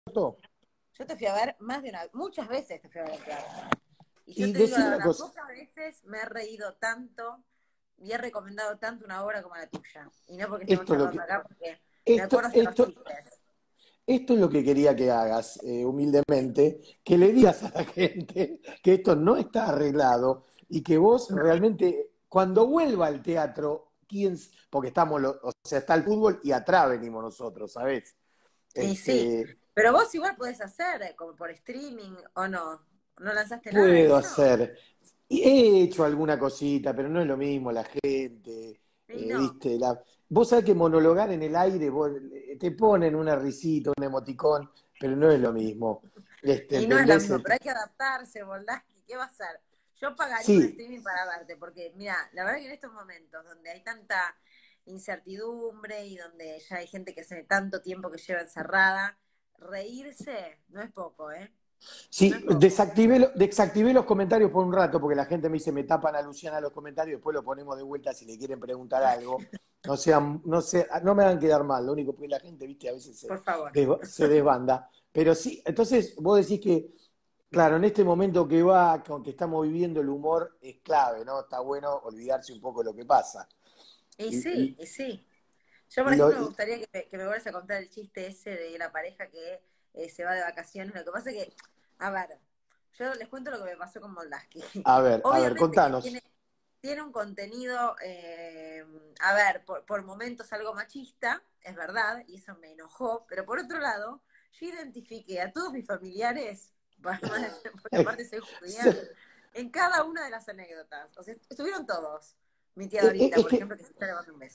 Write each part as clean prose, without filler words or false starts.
Yo te fui a ver muchas veces te fui a ver al teatro. Y yo Y te digo, decime la una verdad, cosa, pocas veces me he reído tanto y he recomendado tanto una obra como la tuya. Y no porque estemos esto es lo charlando que, acá, porque me esto, acuerdo hasta los esto, chistes. esto es lo que quería que hagas, humildemente, que le digas a la gente que esto no está arreglado y que vos No. realmente, cuando vuelva al teatro, porque o sea, está el fútbol y atrás venimos nosotros, ¿sabés? Y sí, Este, pero vos igual podés hacer, como por streaming o no. ¿No lanzaste nada de puedo eso? hacer. Y he hecho alguna cosita, pero no es lo mismo la gente, Y no. ¿viste? Vos sabés que monologar en el aire, te ponen una risita, un emoticón, pero no es lo mismo. Y no es lo ¿Entendés? mismo, pero hay que adaptarse, Voldaski. ¿Qué va a hacer? Yo pagaría un Sí, streaming para verte, porque mira, la verdad que en estos momentos donde hay tanta incertidumbre y donde ya hay gente que hace tanto tiempo que lleva encerrada, reírse no es poco, ¿eh? No es sí, poco. desactivé los comentarios por un rato porque la gente me dice, me tapan a Luciana los comentarios, después lo ponemos de vuelta si le quieren preguntar algo. No me hagan quedar mal, lo único que la gente, viste, a veces Por favor. se desbanda. Pero sí, entonces vos decís que, claro, en este momento que estamos viviendo, el humor es clave, ¿no? Está bueno olvidarse un poco de lo que pasa. Y Y, sí, y sí. Yo, por y lo, ejemplo, me gustaría que me vuelvas a contar el chiste ese de la pareja que se va de vacaciones. Lo que pasa es que, a ver, yo les cuento lo que me pasó con Moldaski. a ver, Obviamente que contanos. tiene un contenido, a ver, por momentos algo machista, es verdad, y eso me enojó, pero por otro lado, yo identifiqué a todos mis familiares, porque aparte soy judía, en cada una de las anécdotas. O sea, estuvieron todos. Mi tía Dorita, Es por que ejemplo, que se está levantando un beso.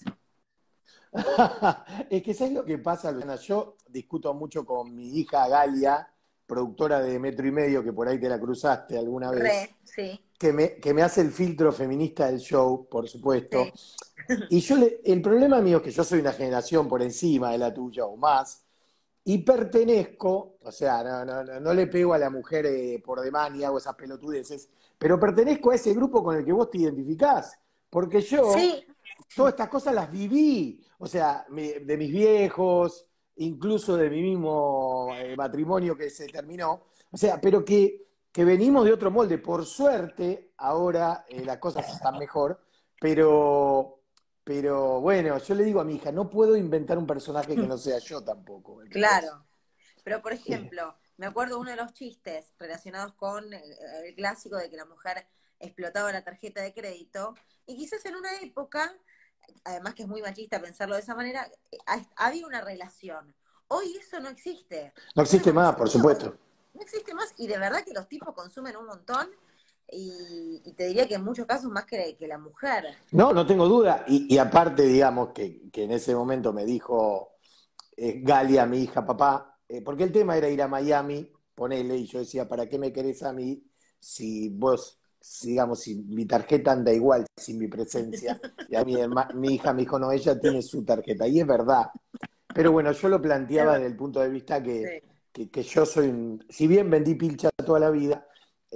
Es que ¿sabes lo que pasa, Luciana? Yo discuto mucho con mi hija Galia, productora de Metro y Medio, que por ahí te la cruzaste alguna vez, Re, sí, que me hace el filtro feminista del show, por supuesto. sí. Y el problema mío es que yo soy una generación por encima de la tuya o más, y pertenezco, o sea, no le pego a la mujer por demás ni hago esas pelotudeces, pero pertenezco a ese grupo con el que vos te identificás, porque yo Sí, todas estas cosas las viví, o sea, de mis viejos, incluso de mi mismo matrimonio que se terminó, o sea, pero que venimos de otro molde. Por suerte, ahora las cosas están mejor, pero, pero bueno, yo le digo a mi hija, no puedo inventar un personaje que no sea yo tampoco, ¿entendés? claro. Pero, por Eh, ejemplo, me acuerdo uno de los chistes relacionados con el clásico de que la mujer explotaba la tarjeta de crédito. Y quizás en una época, además que es muy machista pensarlo de esa manera, había una relación. Hoy eso no existe. no Entonces, existe como más, que por todo supuesto. no existe más y de verdad que los tipos consumen un montón y te diría que en muchos casos más que la mujer. No, no tengo duda. Y aparte, digamos, que en ese momento me dijo Galia, mi hija, papá, porque el tema era ir a Miami, ponele, y yo decía, ¿para qué me querés a mí si vos, digamos, si mi tarjeta anda igual sin mi presencia? Y a mí, mi hija me dijo, no, ella tiene su tarjeta, y es verdad. Pero bueno, yo lo Es planteaba verdad. desde el punto de vista Sí. que yo soy, si bien vendí pilcha toda la vida,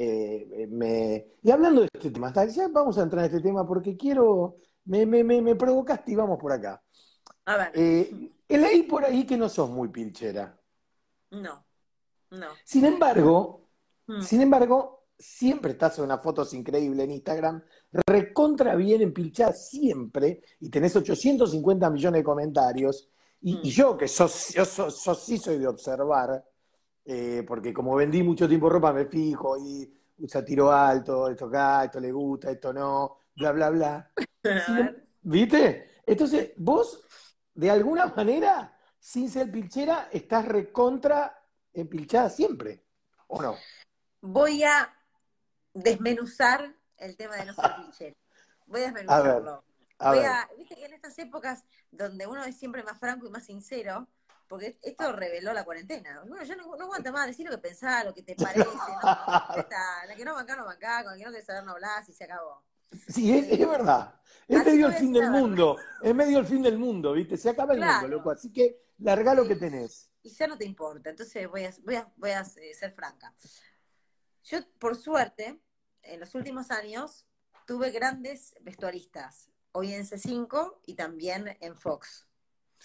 y hablando de este tema, ya vamos a entrar en este tema porque me provocaste y vamos por acá. A ver, Leí por ahí que no sos muy pilchera. no, no. Sin embargo, Mm, sin embargo, siempre estás en unas fotos increíbles en Instagram, recontra bien empilchada siempre, y tenés 850 millones de comentarios. Y mm. yo, que sí soy de observar, porque como vendí mucho tiempo ropa, me fijo y usa tiro alto, esto acá, esto le gusta, esto no, bla, bla, bla. A ver. ¿Viste? Entonces, vos, de alguna manera, sin ser pilchera, estás recontra empilchada siempre, ¿o no? Voy a desmenuzar el tema de no ser pilchero. Voy a A ver, desmenuzarlo. a ver. Viste que en estas épocas donde uno es siempre más franco y más sincero, porque esto reveló la cuarentena. Bueno, yo no aguanto más decir lo que pensás, lo que te parece, ¿no? Ya está, la que no banca, no banca, con la que no querés saber, no hablas y se acabó. Sí, es Eh, verdad. Es Así que medio el voy a fin decir del la verdad. mundo. Es medio el fin del mundo, ¿viste? Se acaba el mundo, loco. Claro. Así que larga lo que Y, tenés. y ya no te importa. Entonces voy a ser franca. Yo, por suerte, en los últimos años, tuve grandes vestuaristas, hoy en C5 y también en Fox.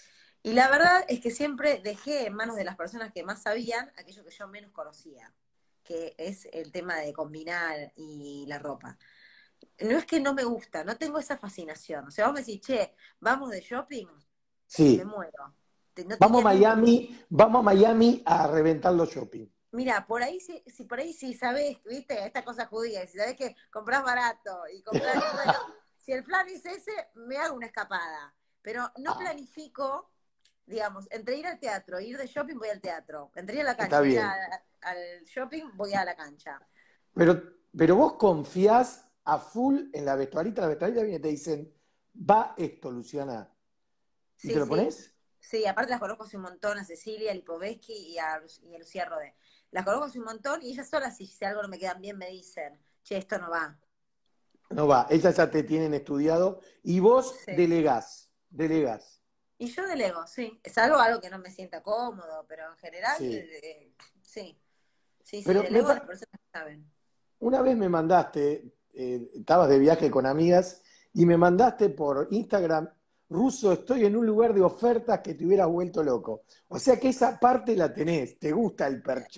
Y la verdad es que siempre dejé en manos de las personas que más sabían aquello que yo menos conocía, que es el tema de combinar y la ropa. No es que no me gusta, no tengo esa fascinación. O sea, vos me decís, che, vamos de shopping, me Sí, muero. No te niego que Vamos a Miami a reventar los shopping. mira, por ahí sí, si por ahí sí sabés, viste, esta cosa judía, si sabés que comprás barato y comprás, y bueno, si el plan es ese, me hago una escapada. Pero no Ah, planifico, digamos, entre ir al teatro, ir de shopping, voy al teatro. Entre ir a la está cancha, bien. al shopping, voy a la cancha. Pero, pero vos confiás a full en la vestuarista viene y te dicen, va esto, Luciana. ¿Y te Sí, lo sí. pones? Sí, aparte las conozco hace un montón, a Cecilia Lipovetsky y a Lucía Rodé. Las conozco hace un montón y ellas solas, si algo no me quedan bien, me dicen, che, esto no va. No va, ellas ya te tienen estudiado y vos Sí. delegás. Y yo delego, sí. Es algo que no me sienta cómodo, pero en general, Sí. sí. Sí, sí, Pero delego a las personas que saben. una vez me mandaste, estabas de viaje con amigas y me mandaste por Instagram, Ruso, estoy en un lugar de ofertas que te hubieras vuelto loco. O sea que esa parte la tenés, te gusta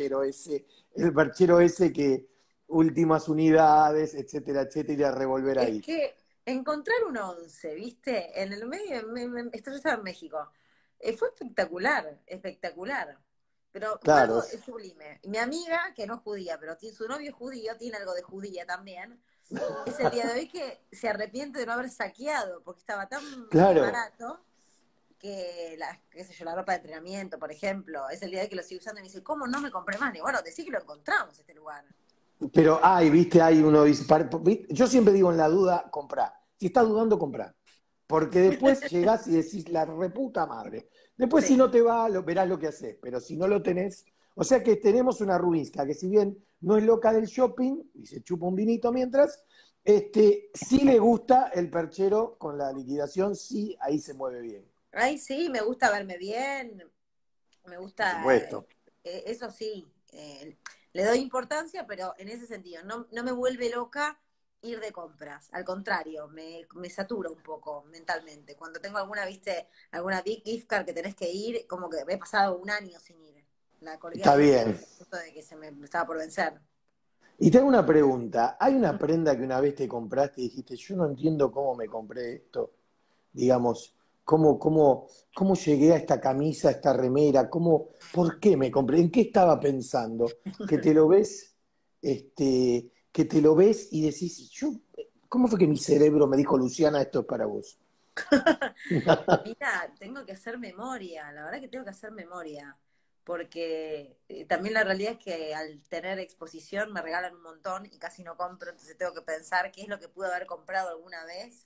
el perchero ese que últimas unidades, etcétera, etcétera, revolver Es ahí. que encontrar un 11, ¿viste? En el medio, esto yo estaba en México. Fue espectacular, espectacular. Pero fue Claro, algo sublime. Y mi amiga, que no es judía, pero su novio es judío, tiene algo de judía también, es el día de hoy que se arrepiente de no haber saqueado, porque estaba tan claro. barato que qué sé yo, la ropa de entrenamiento, por ejemplo, es el día de que lo sigo usando y me dice, ¿cómo no me compré más? Y bueno, decí que lo encontramos este lugar. Pero hay, viste, hay uno dice, yo siempre digo en la duda, comprá. Si estás dudando, comprá. Porque después llegás y decís, la reputa madre. Después si Sí. no te va, verás lo que haces. Pero si no lo tenés, o sea que tenemos una Rubinsky que si bien no es loca del shopping, y se chupa un vinito mientras, sí le gusta el perchero con la liquidación, sí, ahí se mueve bien. Ay, sí, me gusta verme bien, me Por gusta, supuesto. eso sí, le doy importancia, pero en ese sentido, no me vuelve loca ir de compras, al contrario, me satura un poco mentalmente. Cuando tengo alguna, viste, alguna big gift card que tenés que ir, como que me he pasado un año sin ir. La colgué Está ahí bien. a punto de que me estaba por vencer. Y te hago una pregunta. ¿Hay una prenda que una vez te compraste y dijiste, yo no entiendo cómo me compré esto? Digamos, cómo llegué a esta camisa, a esta remera, por qué me compré, en qué estaba pensando, que te lo ves, que te lo ves y decís, ¿cómo fue que mi cerebro me dijo, Luciana, esto es para vos? Mira, tengo que hacer memoria, la verdad que tengo que hacer memoria, porque también la realidad es que al tener exposición me regalan un montón y casi no compro, entonces tengo que pensar qué es lo que pude haber comprado alguna vez.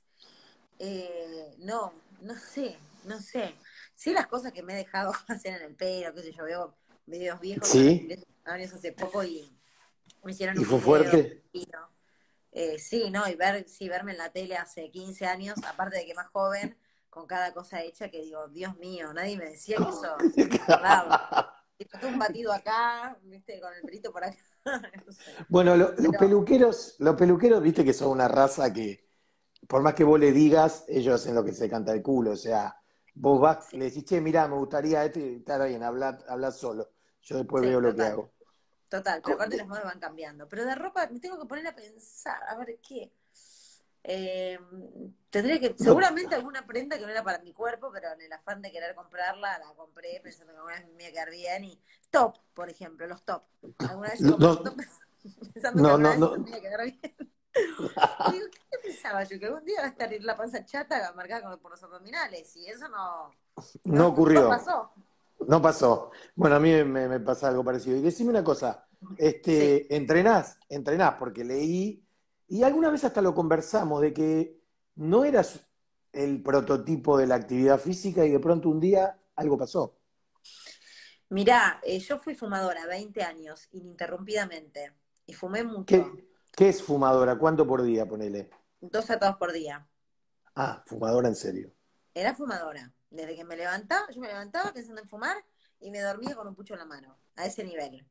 No sé, no sé. Sí, las cosas que me he dejado hacer en el pelo, qué sé yo, veo videos viejos, ahora ¿Sí? cumplí años hace poco y me hicieron ¿Y un fue video. fuerte? Y no. Sí, ¿no? Y sí, verme en la tele hace 15 años, aparte de que más joven, con cada cosa hecha, que digo, Dios mío, nadie me decía que eso se guardaba. Tipo, todo un batido acá, viste, con el pelito por acá, no sé. Bueno, Pero los peluqueros, viste que son una raza que, por más que vos le digas, ellos hacen lo que se canta el culo. O sea, vos vas, sí, le decís, che, mirá, me gustaría esto y está bien, habla solo. Yo después sí, veo lo que total, hago. total. Pero aparte las modas van cambiando. Pero de ropa me tengo que poner a pensar, a ver qué. Eh, Tendría que, No, seguramente alguna prenda que no era para mi cuerpo, pero en el afán de querer comprarla, la compré pensando que alguna vez me iba a quedar bien. Y top, por ejemplo, los top. Alguna vez he comprado no, top pensando que no, alguna no, vez eso no, me iba a quedar bien. Y digo, ¿qué pensaba yo? Que algún día va a estar la panza chata marcada por los abdominales. Y eso no no ocurrió. pasó. No pasó. Bueno, a mí me pasa algo parecido. Y decime una cosa, Sí. entrenás, porque leí, y alguna vez hasta lo conversamos, de que no eras el prototipo de la actividad física y de pronto un día algo pasó. Mirá, yo fui fumadora 20 años, ininterrumpidamente. Y fumé mucho. ¿Qué es fumadora? ¿Cuánto por día, ponele? 2 atados por día. Ah, fumadora en serio. Era fumadora. Desde que me levantaba, yo me levantaba pensando en fumar y me dormía con un pucho en la mano. A ese nivel.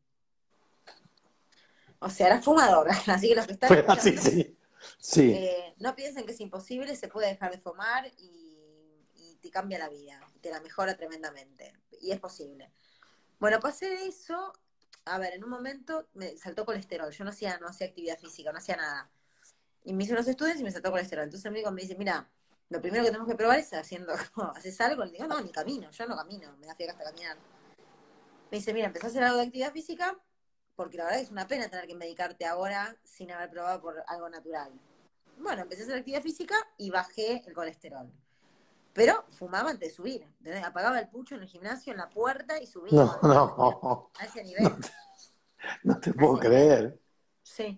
O sea, era fumadora. Así que los que están Fue así, escuchando, sí. Sí. no piensen que es imposible, se puede dejar de fumar y te cambia la vida, te la mejora tremendamente, y es posible. Bueno, pasé de eso, a ver, en un momento me saltó colesterol, yo no hacía actividad física, no hacía nada. Y me hice unos estudios y me saltó colesterol. Entonces el médico me dice, mira, lo primero que tenemos que probar es haciendo, ¿haces algo? Le digo, no, ni camino, yo no camino, me da fiaca hasta caminar. Me dice, mira, empezá a hacer algo de actividad física, porque la verdad es una pena tener que medicarte ahora sin haber probado por algo natural. Bueno, empecé a hacer actividad física y bajé el colesterol. Pero fumaba antes de subir, ¿entendés? Apagaba el pucho en el gimnasio, en la puerta y subía No, con el gimnasio. no, A ese no nivel, te, no te a puedo ese nivel. creer. Sí.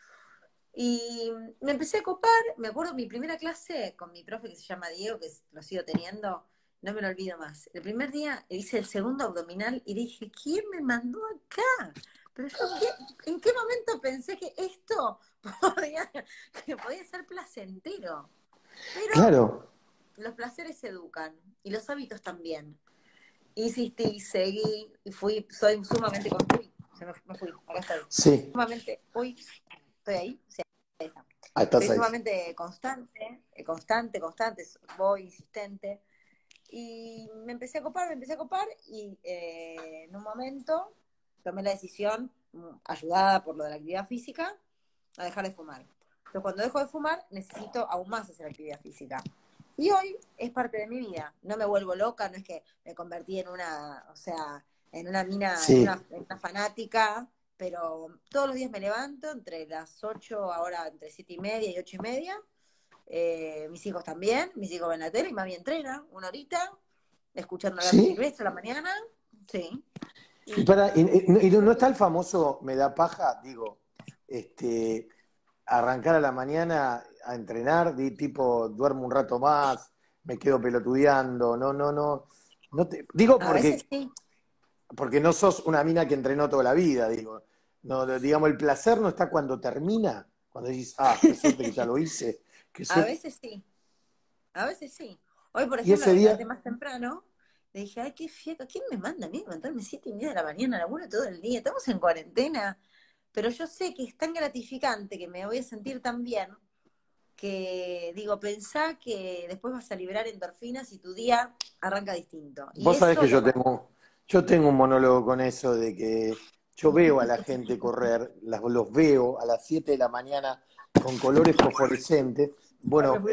Y me empecé a copar, me acuerdo mi primera clase con mi profe que se llama Diego, que lo sigo teniendo, no me lo olvido más. El primer día hice el segundo abdominal y dije, ¿quién me mandó acá? Pero yo, ¿en qué momento pensé que esto podía, que podía ser placentero? Pero Claro, los placeres se educan y los hábitos también. Insistí, seguí y soy sumamente, me fui, acá estoy. sí, Sumamente, estoy ahí, sí, ahí está. Soy estás ahí. sumamente constante, voy insistente. Y me empecé a copar y en un momento tomé la decisión, ayudada por lo de la actividad física, a dejar de fumar. Pero cuando dejo de fumar, necesito aún más hacer actividad física. Y hoy es parte de mi vida. No me vuelvo loca, no es que me convertí en una, o sea, en una mina, Sí, en una fanática, pero todos los días me levanto entre las 8, ahora entre 7:30 y 8:30. Mis hijos también, mis hijos ven la tele y mami entrena una horita, escuchando a Gato sí. Silvestre a la mañana. Sí. Y, Y no está el famoso me da paja, digo, este, arrancar a la mañana a entrenar, tipo, duermo un rato más, me quedo pelotudeando, digo a veces sí, porque no sos una mina que entrenó toda la vida, digo. No, digamos, el placer no está cuando termina, cuando dices, ah, qué suerte que ya lo hice, qué a suerte. veces sí. A veces sí. Hoy, por Y ejemplo, ese me levanté día, más temprano, le dije, ay, qué fiaca, ¿quién me manda a mí levantarme 7:30 de la mañana? Laburo todo el día, estamos en cuarentena. Pero yo sé que es tan gratificante que me voy a sentir tan bien que, digo, pensá que después vas a liberar endorfinas y tu día arranca distinto. Y vos sabés eso que lo va. yo tengo un monólogo con eso de que yo veo a la gente correr, los veo a las 7 de la mañana con colores fosforescentes. Bueno,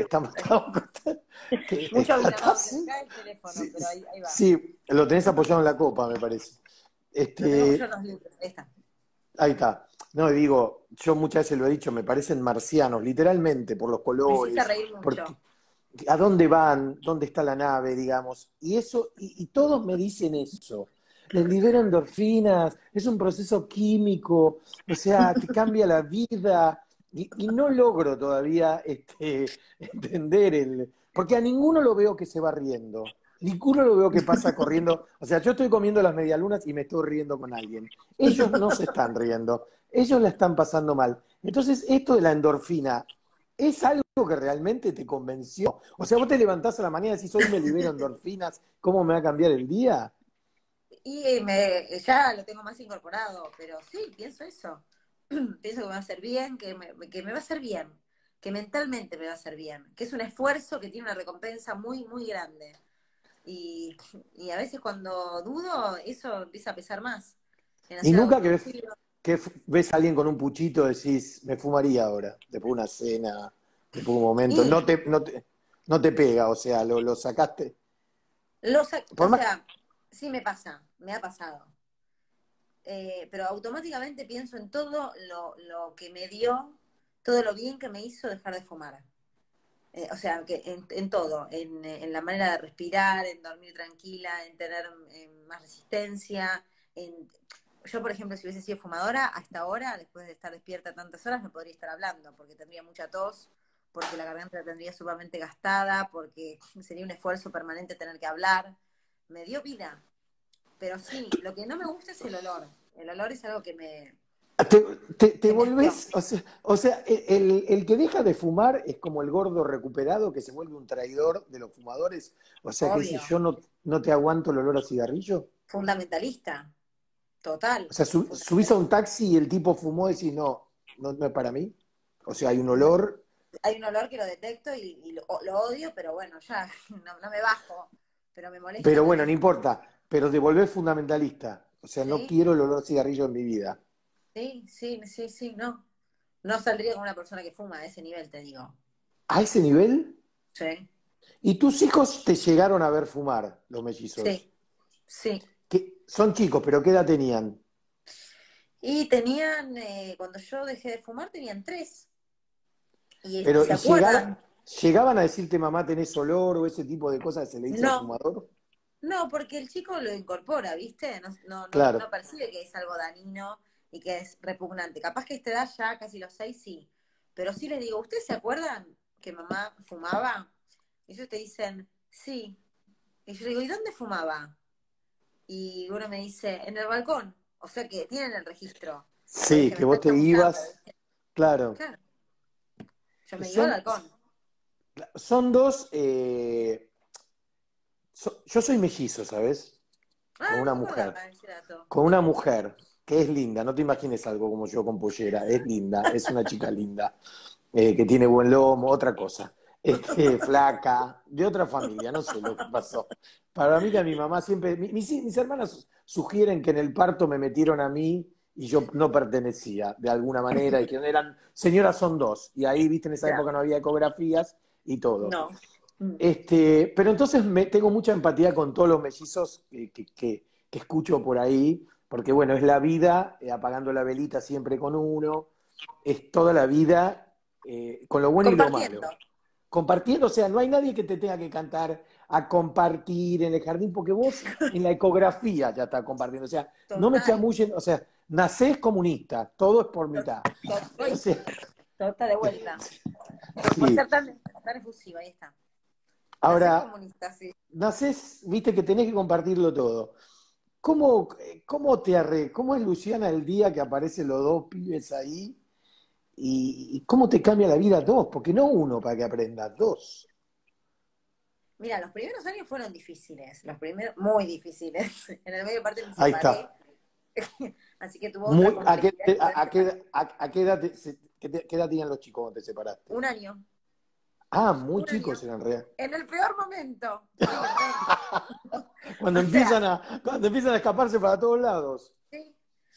Mucho vino, no, se me ¿estás? cae el teléfono, Sí, pero ahí va. sí, lo tenés apoyado en la copa, me parece. Lo tengo apoyado Este, en los libros, ahí está. ahí está. No, y digo, yo muchas veces lo he dicho, me parecen marcianos, literalmente, por los Me hiciste colores, reír mucho. porque a dónde van, dónde está la nave, digamos. Y eso, y todos me dicen eso. Les libera endorfinas, es un proceso químico, o sea, te cambia la vida. Y no logro todavía entender porque a ninguno lo veo que se va riendo. Ninguno lo veo que pasa corriendo. O sea, yo estoy comiendo las medialunas y me estoy riendo con alguien. Ellos no se están riendo. Ellos la están pasando mal. Entonces, esto de la endorfina, ¿es algo que realmente te convenció? O sea, vos te levantás a la mañana y decís, hoy me libero endorfinas, ¿cómo me va a cambiar el día? Y ya lo tengo más incorporado, pero sí, pienso eso. Pienso que me va a hacer bien, que me va a hacer bien, que mentalmente me va a hacer bien, que es un esfuerzo que tiene una recompensa muy, muy grande. Y a veces cuando dudo, eso empieza a pesar más en Y hacer algo nunca productivo. ves a alguien con un puchito decís, me fumaría ahora, después de una cena, después de un momento. Y No te pega, o sea, lo sacaste. o Por más, sea, sí me pasa, me ha pasado. Pero automáticamente pienso en todo lo que me dio, todo lo bien que me hizo dejar de fumar. O sea, que en todo, en la manera de respirar, en dormir tranquila, en tener más resistencia. Yo, por ejemplo, si hubiese sido fumadora, hasta ahora, después de estar despierta tantas horas, no podría estar hablando, porque tendría mucha tos, porque la garganta la tendría sumamente gastada, porque sería un esfuerzo permanente tener que hablar. Me dio vida, pero sí, lo que no me gusta es el olor. El olor es algo te, te que me hastió. volvés, o sea, el que deja de fumar es como el gordo recuperado que se vuelve un traidor de los fumadores. O sea, que dice, Obvio, yo no te aguanto el olor a cigarrillo. fundamentalista, total, O sea, subís a fundamentalista. un taxi y el tipo fumó y decís, no es para mí. O sea, hay un olor. hay un olor que lo detecto y lo odio, pero bueno, ya, no me bajo, pero me molesta Pero bueno, no tremendo. importa. Pero te volvés fundamentalista. O sea, no ¿Sí? quiero el olor a cigarrillo en mi vida. Sí, sí, sí, sí, no. No saldría con una persona que fuma a ese nivel, te digo. ¿A ese nivel? Sí, ¿Y tus hijos te llegaron a ver fumar, los mellizos? sí, sí. Que son chicos, pero ¿qué edad tenían? Y tenían, cuando yo dejé de fumar, tenían 3. Y Pero, se acuerdan. llegaban a decirte, mamá, tenés olor o ese tipo de cosas que se le dice al No, fumador? no, porque el chico lo incorpora, ¿viste? No Claro. percibe que es algo dañino y que es repugnante. Capaz que a esta edad ya, casi los 6, sí. Pero sí les digo, ¿ustedes se acuerdan que mamá fumaba? Y ellos te dicen, sí. Y yo le digo, ¿y dónde fumaba? Y uno me dice, en el balcón. O sea que tienen el registro. O es Sí, que me que vos están te chamullando, ibas, ¿viste? claro. Claro, yo me iba al Son, balcón. son dos, yo soy mellizo, ¿sabes? Con Ah, no una me mujer. acordaba de ese dato. Con una mujer que es linda, no te imagines algo como yo con pollera, es linda, es una chica linda, que tiene buen lomo, otra cosa. Flaca, de otra familia, no sé lo que pasó. Para mí que mi mamá siempre, mis hermanas sugieren que en el parto me metieron a mí y yo no pertenecía de alguna manera, y que eran, señoras son dos, y ahí, viste, en esa Ya, época no había ecografías y todo. no. Mm. Pero entonces tengo mucha empatía con todos los mellizos que escucho por ahí, porque bueno, es la vida, apagando la velita siempre con uno, es toda la vida, con lo bueno y lo Compartiendo. malo. Compartiendo, o sea, no hay nadie que te tenga que cantar a compartir en el jardín, porque vos en la ecografía ya estás compartiendo, o sea, no me Total. chamullen, o sea, nacés comunista, todo es por mitad. O Soy sea, tota de vuelta. Por sí. ser tan efusiva, ahí está. Nacés Ahora, comunista, sí. nacés, viste que tenés que compartirlo todo. ¿Cómo es Luciana el día que aparecen los dos pibes ahí? ¿Y cómo te cambia la vida dos? Porque no uno para que aprendas, dos. Mira, los primeros años fueron difíciles, los primeros muy difíciles. En el medio parte me Ahí separé, está. así que tuvo otra complejidad poder separarme. ¿A qué edad, qué edad tenían los chicos cuando te separaste? 1 año, Ah, muy 1 año. chicos eran real. En el peor momento, sí, re. Cuando O sea, cuando empiezan a escaparse para todos lados. sí.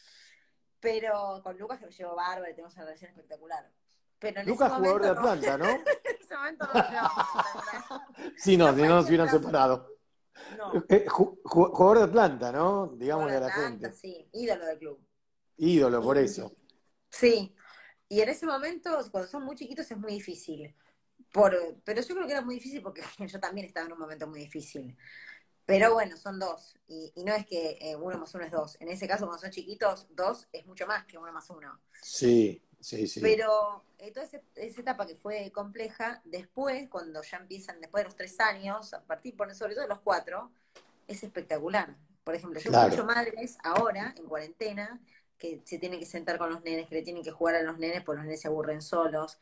Pero con Lucas que me llevo bárbaro y tenemos una relación espectaculador. Pero en ese Lucas, jugador momento de no. Atlanta, ¿no? En ese momento no nos llevamos espectacular. Sí, no, No si fue no el nos hubieran flechazo. separado. No. Jugador de Atlanta, ¿no? Jugador Digámosle de a la Atlanta, gente. sí. Ídolo del club. Ídolo, por Y, eso. sí. Y en ese momento, cuando son muy chiquitos, es muy difícil. Pero yo creo que era muy difícil porque yo también estaba en un momento muy difícil. Pero bueno, son dos. Y no es que 1 más 1 es 2. En ese caso, cuando son chiquitos, 2 es mucho más que 1 más 1. Sí, sí, sí. Pero toda esa etapa que fue compleja, después, cuando ya empiezan, después de los 3 años, a partir, sobre todo de los 4, es espectacular. Por ejemplo, yo escucho Claro, madres ahora, en cuarentena, que se tienen que sentar con los nenes, que le tienen que jugar a los nenes, porque los nenes se aburren solos,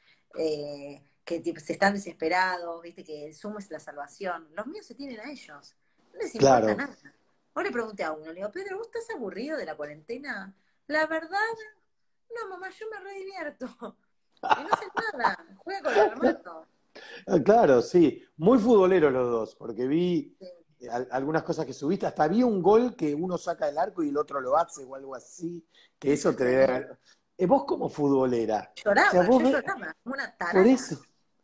que tipo, se están desesperados, viste, que el Zoom es la salvación. Los míos se tienen a ellos. No les importa claro. nada. Ahora le pregunté a uno, le digo, Pedro, ¿vos estás aburrido de la cuarentena? La verdad, no, mamá, yo me redivierto. Y no hacen nada, juega con los hermanos. Claro, sí. Muy futboleros los dos, porque vi Sí, algunas cosas que subiste. Hasta vi un gol que uno saca del arco y el otro lo hace o algo así. Que eso te sí. debe... Vos como futbolera, o sea, Lloraba, vos yo ves, lloraba, como una por tarada. eso.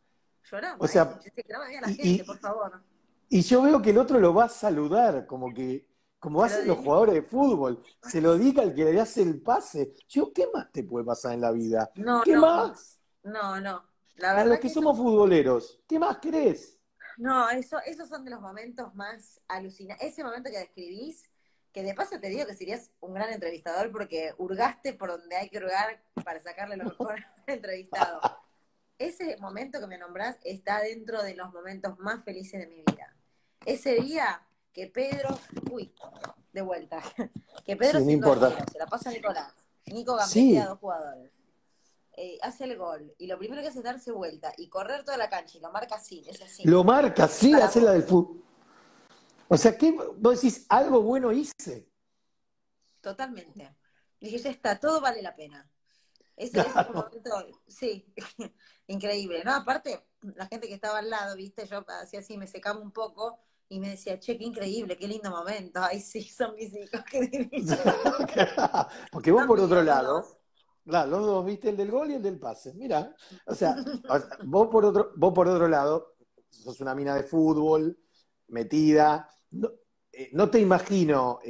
O Lloraba, sea, yo sé que no me veía la y, gente, por y, favor. y yo veo que el otro lo va a saludar, como Se lo hacen los dedico. jugadores de fútbol. Se lo dedica al que le hace el pase. Yo, ¿qué más te puede pasar en la vida? No, ¿Qué no, más? no, no. La Para los verdad que que eso, somos futboleros, ¿qué más querés? no, esos son de los momentos más alucinantes. Ese momento que describís, que de paso te digo que serías un gran entrevistador porque hurgaste por donde hay que hurgar para sacarle lo mejor al entrevistado. Ese momento que me nombrás está dentro de los momentos más felices de mi vida. Ese día que Pedro, uy, de vuelta, que Pedro Sí, no siendo importa. arquero, se la pasa a Nicolás, Nico gambetea a Sí, 2 jugadores, hace el gol, y lo primero que hace es darse vuelta y correr toda la cancha y lo marca así, es así, lo marca, sí, para hace la del vos, fútbol. O sea, ¿qué? Vos decís, algo bueno hice. totalmente. Dije, ya está, todo vale la pena. Ese fue un momento, sí, increíble, ¿no? Aparte, la gente que estaba al lado, viste, yo hacía así, me secaba un poco y me decía, che, qué increíble, qué lindo momento. Ay, sí, son mis hijos, qué divino. Porque vos Son por otro míos, los dos. lado, claro, los dos, viste, el del gol y el del pase. Mira, o sea, vos por otro lado, sos una mina de fútbol, metida. No, no te imagino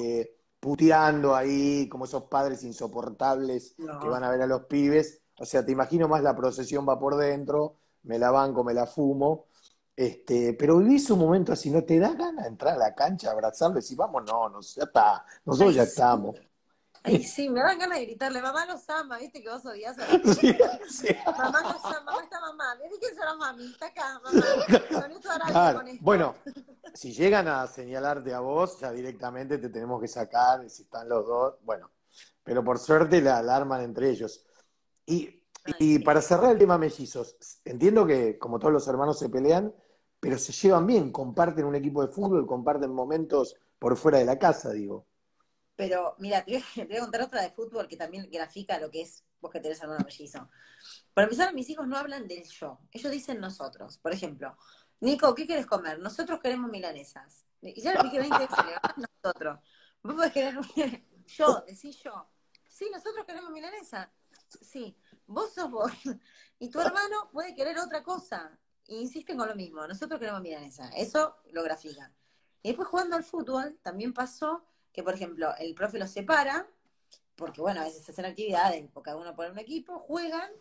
puteando ahí como esos padres insoportables que No. van a ver a los pibes. O sea, te imagino más la procesión va por dentro, me la banco, me la fumo. Pero vivís un momento así, ¿no te da ganas de entrar a la cancha, abrazarlo y decir, vamos, no, no, ya está, nosotros Ay, ya sí. estamos? Ay, sí, me dan ganas de gritarle, mamá los ama, viste que vos odias a los Sí, chicos. sí. Mamá los ama, mamá está mamá. ¿Viste quién será mami? Está acá, mamá. Con esto hará algo Claro, con esto. bueno, si llegan a señalarte a vos, ya directamente te tenemos que sacar, si están los dos, bueno, pero por suerte la arman entre ellos. Y, Ay, y sí. para cerrar el tema mellizos, entiendo que como todos los hermanos se pelean, pero se llevan bien, comparten un equipo de fútbol, comparten momentos por fuera de la casa, digo. Pero mira, te voy a contar otra de fútbol que también grafica lo que es vos que tenés hermano mellizo. Para empezar, mis hijos no hablan del yo, ellos dicen nosotros. Por ejemplo, Nico, ¿qué quieres comer? Nosotros queremos milanesas. Y ya lo dije 20 veces, le digo, nosotros. Vos podés querer yo, decís yo. Sí, nosotros queremos milanesa. Sí, vos sos vos. Y tu hermano puede querer otra cosa. E insisten con lo mismo, nosotros queremos milanesa. Eso lo grafica. Y después jugando al fútbol, también pasó que, por ejemplo, el profe los separa, porque bueno, a veces hacen actividades, porque cada uno pone un equipo, juegan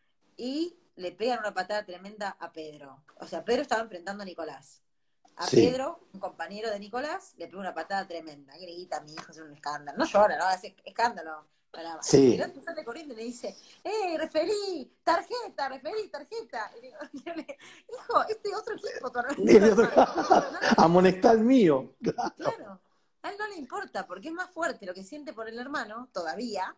y le pegan una patada tremenda a Pedro. O sea, Pedro estaba enfrentando a Nicolás. A Sí, Pedro, un compañero de Nicolás, le pega una patada tremenda. Grita, mi hijo es un escándalo. No llora, no hace escándalo. Y el sí. otro sale corriendo y le dice, referí, tarjeta, referí, tarjeta. Y le digo, hijo, este otro equipo, tu Viene otro- hermano. No le Amonestar el mío. Claro. Claro, a él no le importa, porque es más fuerte lo que siente por el hermano, todavía,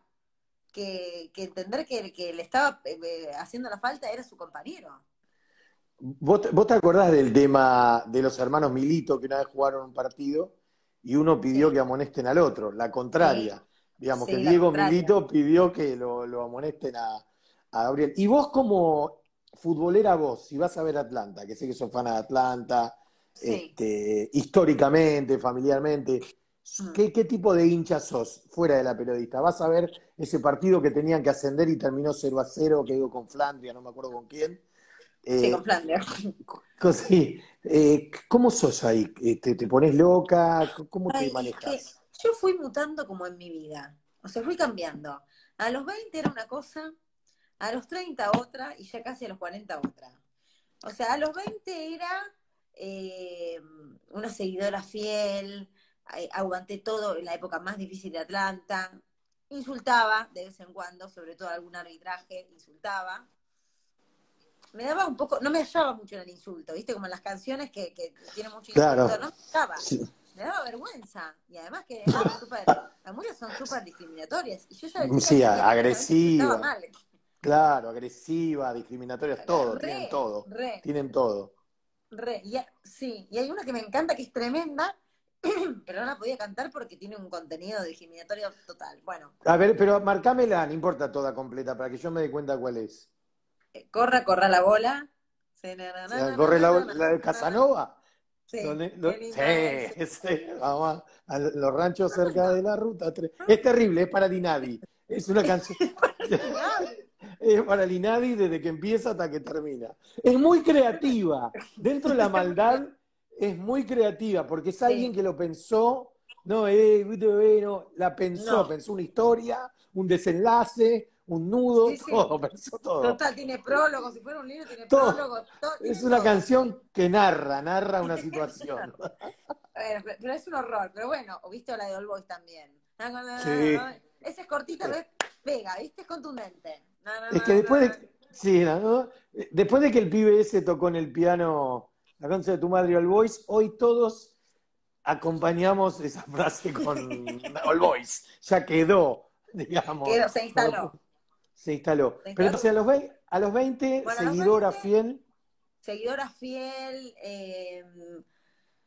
que entender que el que le estaba haciendo la falta era su compañero. ¿Vos te acordás del tema de los hermanos Milito que una vez jugaron un partido y uno pidió Sí, que amonesten al otro, la sí, contraria? Digamos que sí, la Diego contraria. Milito pidió que lo amonesten a Gabriel. Y vos como futbolera vos, si vas a ver Atlanta, que sé que sos fan de Atlanta, Sí. históricamente, familiarmente, Mm. ¿qué tipo de hincha sos fuera de la periodista? ¿Vas a ver ese partido que tenían que ascender y terminó 0-0, que digo con Flandria, no me acuerdo con quién? Sí, con Eh, Flanders. Sí, ¿cómo sos ahí? ¿Te pones loca? ¿Cómo te Ay, es que manejas? yo fui mutando como en mi vida. O sea, fui cambiando. A los 20 era una cosa, a los 30 otra, y ya casi a los 40 otra. O sea, a los 20 era eh, una seguidora fiel, aguanté todo en la época más difícil de Atlanta, insultaba de vez en cuando, sobre todo algún arbitraje, insultaba. Me daba un poco, no me hallaba mucho en el insulto, ¿viste? Como en las canciones que tienen mucho insulto, Claro. no me hallaba. Sí, Me daba vergüenza. Y además que eran súper, muchas son súper discriminatorias. Y yo ya de chica sí, entendía que muchas veces insultaba agresiva, mal. claro, agresiva, discriminatorias, todo, tienen Re, todo, re. tienen todo. Sí, y hay una que me encanta que es tremenda, pero no la podía cantar porque tiene un contenido discriminatorio total. Bueno, A ver, pero marcámela, no importa toda completa, para que yo me dé cuenta cuál es. corra, corra la bola. Sí, O sea, ¿corre la de Casanova? sí, qué Sí, lindo es. sí, vamos a los ranchos cerca de la ruta 3. Es terrible, es para Dinadi. Es una canción. Y nada, Es para Linadi desde que empieza hasta que termina. Es muy creativa. Dentro de la maldad es muy creativa, porque es alguien sí, que lo pensó, no, no, la pensó, no, pensó una historia, un desenlace, un nudo, sí, sí. todo, pensó todo. Total, tiene prólogo, si fuera un libro, tiene Todo. prólogo, todo, Es tiene una todo. canción que narra una Es un situación. horror. Pero es un horror. Pero bueno, o viste la de All Boys también. Sí. Esa es cortita, pero pega, ¿viste? Es contundente. Es que después de, sí, ¿no? Después de que el pibe ese tocó en el piano La concha de tu madre All Boys, hoy todos acompañamos esa frase con All Boys. Ya quedó, digamos. Se instaló. Se instaló. Se Pero instaló. entonces a los 20 Bueno, a los seguidora 20, fiel. seguidora fiel,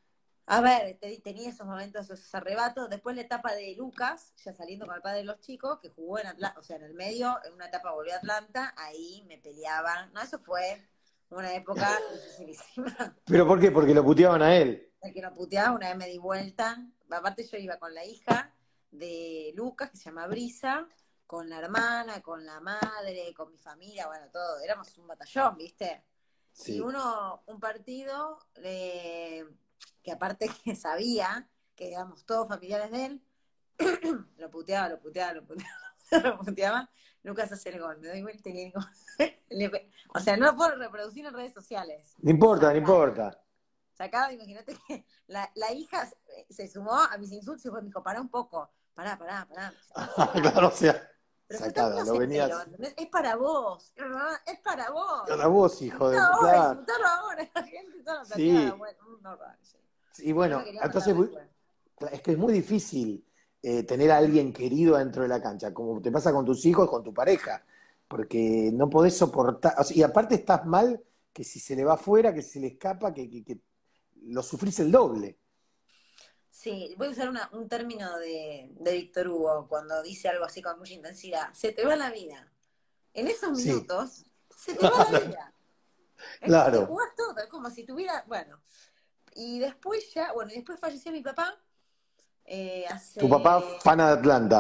A ver, tenía esos momentos, esos arrebatos. Después la etapa de Lucas, ya saliendo con el padre de los chicos, que jugó en Atlanta, o sea, en el medio, en una etapa volvió a Atlanta, ahí me peleaban. No, eso fue una época dificilísima. ¿Pero por qué? Porque lo puteaban a él. El que no puteaba, una vez me di vuelta. Aparte yo iba con la hija de Lucas, que se llama Brisa, con la hermana, con la madre, con mi familia, bueno, todo. Éramos un batallón, ¿viste? Y Sí. un partido que aparte que sabía que éramos todos familiares de él, lo puteaba, lo puteaba, lo puteaba, lo puteaba. Lucas hace el gol, me doy vuelta y le digo, o sea, no lo puedo reproducir en redes sociales. No importa, no Sacado. importa. Sacado, imagínate que la hija se sumó a mis insultos y me dijo, pará un poco, pará. Claro, o sea, Pero escuchame, sacada, no lo se entero, venías ¿entendés? Es para vos, es para vos. a la voz, hijo de... Insultalo ahora, Claro, insultalo ahora. La gente toda la plateada, sí. bueno, un horror, sí. Y Yo me bueno, quería matar entonces después. es que es muy difícil tener a alguien querido dentro de la cancha, como te pasa con tus hijos, con tu pareja, porque no podés soportar, o sea, y aparte estás mal que si se le va afuera, que se le escapa, que lo sufrís el doble. Sí, voy a usar un término de Víctor Hugo cuando dice algo así con mucha intensidad. Se te va la vida. En esos Sí, minutos, se te va la vida. Es como te claro. jugás todo, es como si tuviera, bueno. Y después ya, bueno, y después falleció mi papá, Tu papá, hace fana de Atlanta.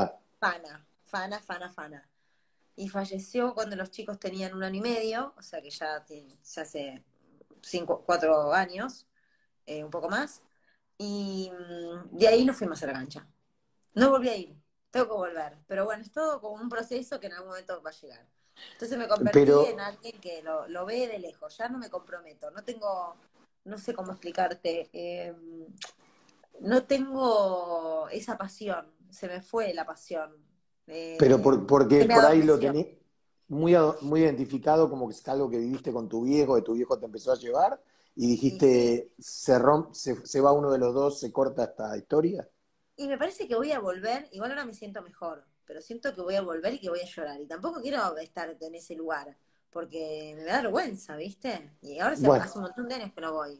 fana. Y falleció cuando los chicos tenían 1 año y medio, o sea que ya hace 4 años, un poco más. Y de ahí nos fuimos a la cancha. No volví a ir, tengo que volver. Pero bueno, es todo como un proceso que en algún momento va a llegar. Entonces me Pero, convertí en alguien que lo ve de lejos, ya no me comprometo, no sé cómo explicarte, no tengo esa pasión, se me fue la pasión, porque se me por ahí lo adormeció. tenés muy identificado como que es algo que viviste con tu viejo, que tu viejo te empezó a llevar, y Y sí, dijiste, se va uno de los dos, se corta esta historia. y me parece que voy a volver, igual ahora me siento mejor, pero siento que voy a volver y que voy a llorar. Y tampoco quiero estar en ese lugar, porque me da vergüenza, ¿viste? Y ahora Bueno, hace un montón de años que no voy.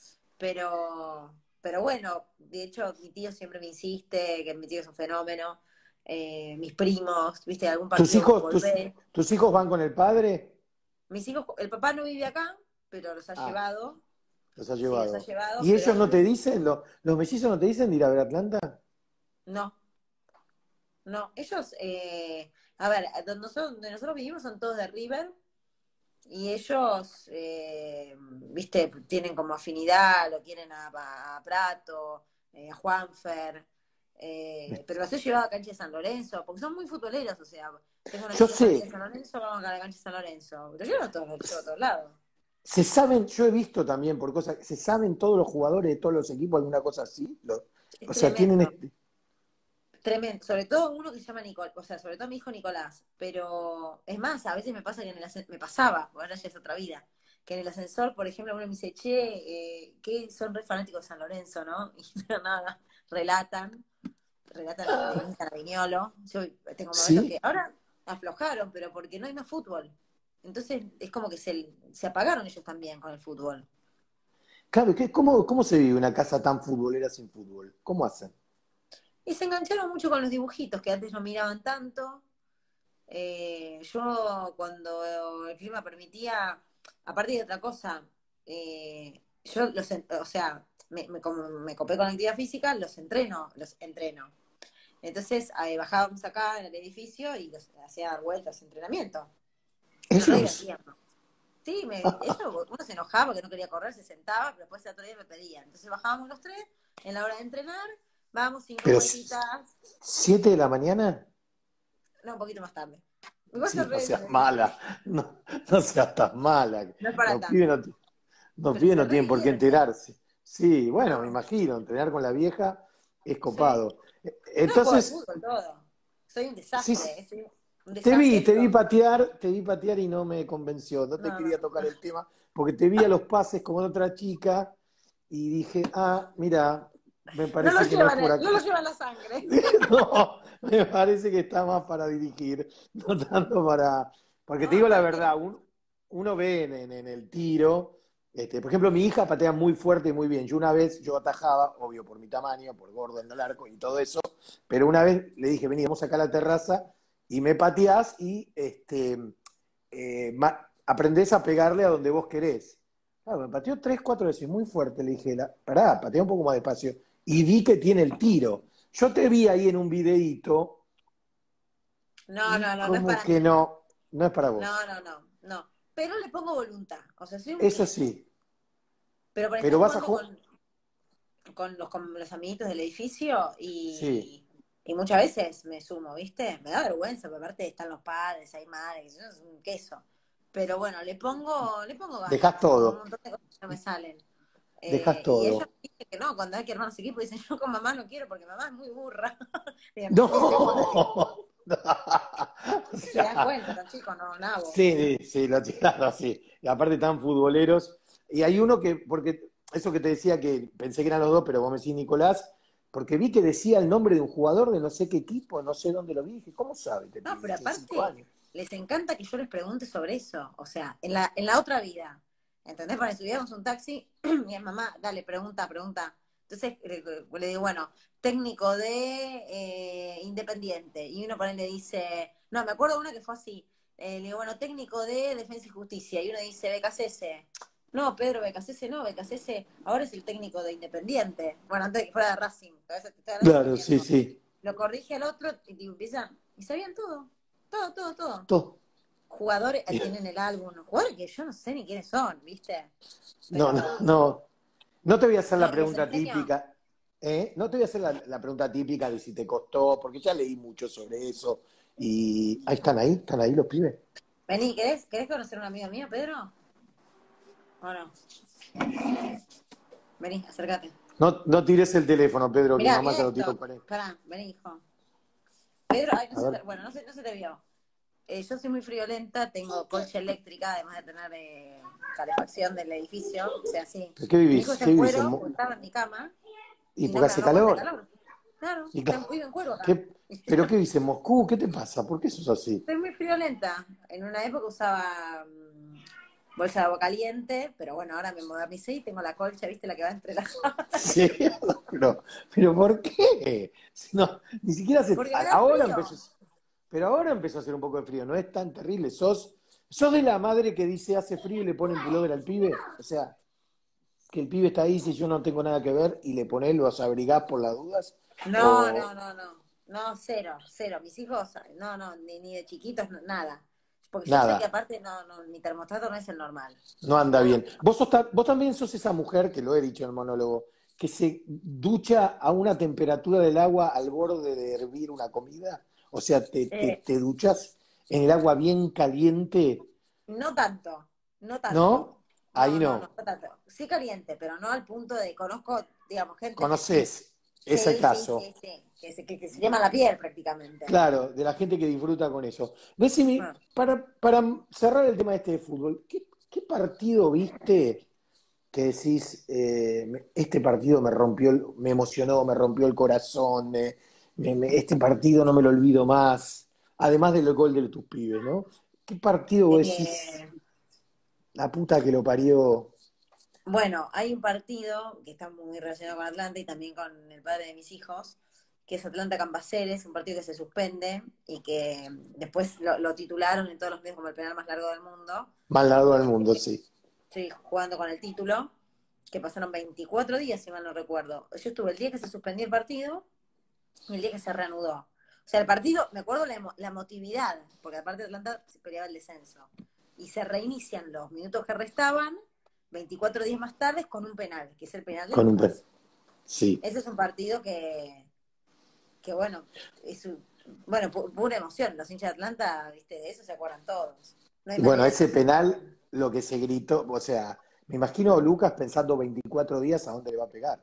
Pero bueno, de hecho mi tío siempre me insiste que mi tío es un fenómeno. Mis primos, ¿viste? Algún ¿tus partido hijos, tus, volvé. tus hijos van con el padre? Mis hijos, el papá no vive acá, pero los ha Ah, llevado. los ha Sí, los ha llevado. llevado, ¿Y pero ellos no ellos te dicen, los mellizos no te dicen de ir a ver Atlanta? no. No, ellos, a ver, donde nosotros vivimos son todos de River y ellos, viste, tienen como afinidad, lo quieren a Prato, a Juanfer, pero los he llevado a cancha de San Lorenzo, porque son muy futboleros, o sea, tengo una Yo niña amiga de sé, San Lorenzo, vamos a la cancha de San Lorenzo, pero yo no todos, los llevo a todos lados. se saben, yo he visto también por cosas, se saben todos los jugadores de todos los equipos, alguna cosa así. Es O sea, tienen tremendo. Tremendo, sobre todo uno que se llama Nicolás, o sea, sobre todo mi hijo Nicolás, pero es más, a veces me pasa que me pasaba, porque ahora ya es otra vida, que en el ascensor, por ejemplo, uno me dice, che, que son re fanáticos de San Lorenzo, ¿no? Y no, nada, relatan lo que imitan a Viñolo. Yo tengo momentos que ¿Sí? ahora aflojaron, pero porque no hay más fútbol. Entonces es como que se apagaron ellos también con el fútbol. Claro, ¿cómo se vive una casa tan futbolera sin fútbol? ¿Cómo hacen? Y se engancharon mucho con los dibujitos, que antes no miraban tanto. Yo cuando el clima permitía, aparte de otra cosa, yo o sea, como me copé con la actividad física, los entreno. Entonces bajábamos acá en el edificio y los hacía dar vueltas de entrenamiento. Nos re Ellos. divertíamos. Sí, uno se enojaba porque no quería correr, se sentaba, pero después el otro día me pedía. Entonces bajábamos los tres en la hora de entrenar, vamos 5 Pero vueltitas, 7 de la mañana, no, un poquito más tarde. Igual sí, son no re seas divertidos. mala, no seas tan mala. No es para Los pibes tanto. no, los Pero pibes se no re tienen por qué divierten. enterarse. Sí, bueno, me No, imagino, entrenar con la vieja es sí. copado. No juego al Entonces, fútbol todo. Soy un sí, desastre, soy un te vi, desastre, te vi pero patear, te vi patear y no me convenció, no te no. quería tocar el tema, porque te vi a los pases como de otra chica y dije, ah, mira, me No lo parece que no es llevan, por no lo acá. llevan la sangre. No, me parece que está más para dirigir, no tanto para... Porque te No, digo la aparte, verdad, uno ve en el tiro, Por ejemplo, mi hija patea muy fuerte y muy bien. Una vez yo atajaba, obvio por mi tamaño, por gordo en el arco y todo eso, pero una vez le dije, vení, vamos acá a la terraza y me pateás y aprendés a pegarle a donde vos querés. Claro, me pateó 3, 4 veces, muy fuerte. Le dije, pará, patea un poco más despacio. Y vi que tiene el tiro. Yo te vi ahí en un videíto No, y no, no, no es como para que mí. no es para No, vos. no, no, no. Pero le pongo voluntad. O sea, soy un Eso queso. sí, Pero por pero estar vas a jugando jugar. con los amiguitos del edificio Sí, y muchas veces me sumo, ¿viste? Me da vergüenza, porque aparte están los padres, hay madres, yo soy un queso. Pero bueno, le pongo dejás ganas, como un todo, montón de cosas que no me salen. dejás Y ellos todo. dicen que no, cuando hay que armar su equipo dicen, yo con mamá no quiero porque mamá es muy burra. Digan, sí, soy burra, sí. No. O Se dan sea, cuenta, tan chicos, no, nabo. sí, sí, lo tiraron así. Y aparte tan futboleros. Y hay uno que, porque eso que te decía que pensé que eran los dos, pero vos me decís Nicolás, porque vi que decía el nombre de un jugador de no sé qué equipo, no sé dónde lo vi. Dije, ¿cómo sabe este No, pibe? pero Tiene 5 años. les encanta que yo les pregunte sobre eso. O sea, en la otra vida. ¿Entendés? Para subíamos un taxi, mi mamá, dale, pregunta, pregunta. Entonces le digo, bueno, técnico de Independiente. Y uno por ahí le dice, no, me acuerdo de una que fue así. Le digo, bueno, técnico de Defensa y Justicia. Y uno dice, BKCS. No, Pedro, BKCS no, BKCS ahora es el técnico de Independiente. Bueno, antes de que fuera de Racing. A veces te estoy hablando hace un Claro, sí, tiempo. sí. Lo corrige al otro y tipo, empiezan, y sabían todo. Todo, todo, todo. Todo. Jugadores tienen el álbum, jugadores que yo no sé ni quiénes son, ¿viste? No, no, Pero, no. No te voy a hacer la no, les pregunta enseño. típica, ¿eh? No te voy a hacer la pregunta típica de si te costó, porque ya leí mucho sobre eso. Y ahí están ahí los pibes. Vení, ¿querés conocer a un amigo mío, Pedro? ¿O no? Vení, acércate. No, no tires el teléfono, Pedro, que Mirá, mamá mirá ya lo tiró esto. 40. Pará, vení, hijo. Pedro, ay, no A se ver. te, bueno, no se te vio. Yo soy muy friolenta, tengo colcha eléctrica, además de tener calefacción del edificio, o sea, sí. ¿Pero qué Mi hijo vivís? está ¿Qué en vivís? cuero, porque estaba en mi cama, ¿Y y porque no hace aguanta el calor? calor. Claro, ¿Y vive en cuero acá. ¿Qué, pero qué vivís en Moscú? ¿Qué te pasa? ¿Por qué sos así? Soy muy friolenta. En una época usaba bolsa de agua caliente, pero bueno, ahora me modernicé y tengo la colcha, ¿viste? La que va entre las sábanas. Sí, pero ¿por qué? Si no, ni siquiera Porque me da ahora frío. empezó, pero ahora empezó a hacer un poco de frío, no es tan terrible. ¿Sos de la madre que dice hace frío y le pone el pullover al pibe? O sea, que el pibe está ahí si yo no tengo nada que ver y le ponés, los abrigás por las dudas, No, no, o no, no. No, cero, cero. Mis hijos, no, no, ni de chiquitos, nada. Porque yo sé que nada, aparte no, no, mi termostato no es el normal. no anda No, bien. Vos también sos esa mujer, que lo he dicho en el monólogo, que se ducha a una temperatura del agua al borde de hervir una comida. O sea, eh, te duchas en el agua bien caliente, no tanto, no tanto. ¿no? Ahí No, no, no, no. no tanto. Sí caliente, pero no al punto de, conozco, digamos, gente que sí. ¿Conocés ese Sí, sí, caso? sí, sí. Que se quema la piel prácticamente. Claro, de la gente que disfruta con eso. Decime, Ah. para cerrar el tema este de fútbol, ¿qué partido viste que decís, este partido me rompió, me emocionó, me rompió el corazón, este partido no me lo olvido más, además del gol de tus pibes, ¿no? ¿Qué partido vos decís, Eh, la puta que lo parió? bueno, hay un partido que está muy relacionado con Atlanta y también con el padre de mis hijos, que es Atlanta Cambaceres, un partido que se suspende y que después lo titularon en todos los medios como el penal más largo del mundo. Mal lado del Y mundo, sí. estoy jugando con el título, que pasaron 24 días, si mal no recuerdo. Yo estuve el día que se suspendió el partido y el día que se reanudó. O sea, el partido, me acuerdo la emotividad, porque aparte de Atlanta se peleaba el descenso. Y se reinician los minutos que restaban, 24 días más tarde, con un penal, que es el penal de Con un Lucas. sí. Ese es un partido que bueno, bueno, pura emoción. Los hinchas de Atlanta, viste, de eso se acuerdan todos. No hay Bueno, manera de que ese no se acuerden. penal, lo que se gritó, o sea, me imagino a Lucas pensando 24 días a dónde le va a pegar.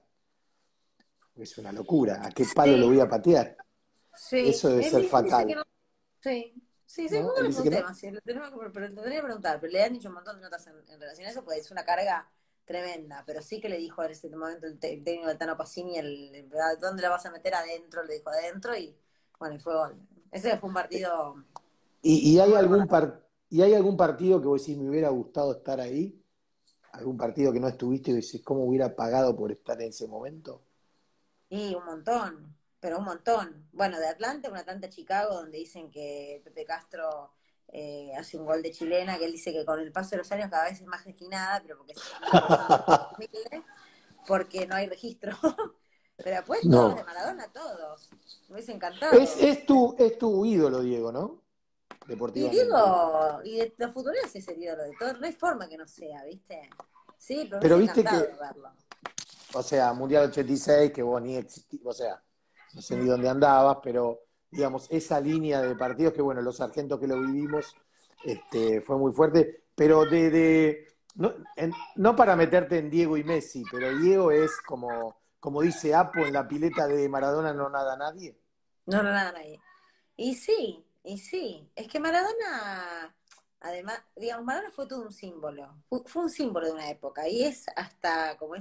Es una locura. ¿A qué palo lo Sí, voy a patear? sí. Eso debe ser Él dice que fatal, no. Sí, sí, sí, ¿no? nunca Él le dice que pregunté no. más, sí, pero le tendría que preguntar, pero le han dicho un montón de notas en relación a eso, pues es una carga tremenda, pero sí que le dijo en ese momento el técnico del Tano Pacini, ¿dónde la vas a meter adentro? Le dijo adentro y bueno, y fue gol. Ese fue un partido ¿Y muy recordado. hay algún partido que vos decís me hubiera gustado estar ahí? algún partido que no estuviste y decís, ¿cómo hubiera pagado por estar en ese momento? Y un montón, pero un montón. Bueno, de Atlanta, un Atlanta-Chicago, donde dicen que Pepe Castro hace un gol de chilena, que él dice que con el paso de los años cada vez es más refinada, pero porque es una persona humilde, porque no hay registro. Pero después todos los de No. Maradona, todos. Me hubiese Es, encantado. es tu ídolo, Diego, ¿no? Y Deportivamente. digo, y de los futbolistas es el ídolo de todo, no hay forma que no sea, ¿viste? Sí, pero me Pero hubiese viste encantado que, verlo. o sea, Mundial 86, que vos ni existís, o sea, no sé ni dónde andabas, pero digamos, esa línea de partidos que, bueno, los sargentos que lo vivimos, fue muy fuerte, pero no, no para meterte en Diego y Messi, pero Diego es como dice Apo en la pileta de Maradona no nada nadie. No, no, nada, nadie. Y sí. Es que Maradona, además, digamos, Maradona fue todo un símbolo. Fue un símbolo de una época. Y es hasta como